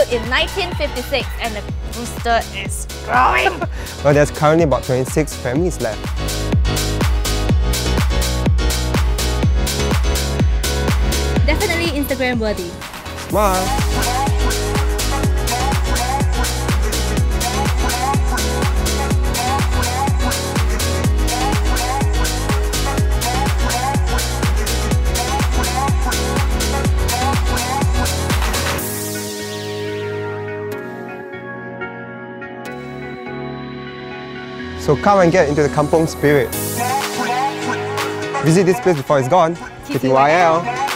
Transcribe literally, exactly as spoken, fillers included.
in nineteen fifty-six and the rooster is growing. Well, there's currently about twenty-six families left. Definitely Instagram worthy. Smile. So come and get into the Kampung spirit. Visit this place before it's gone. T T Y L.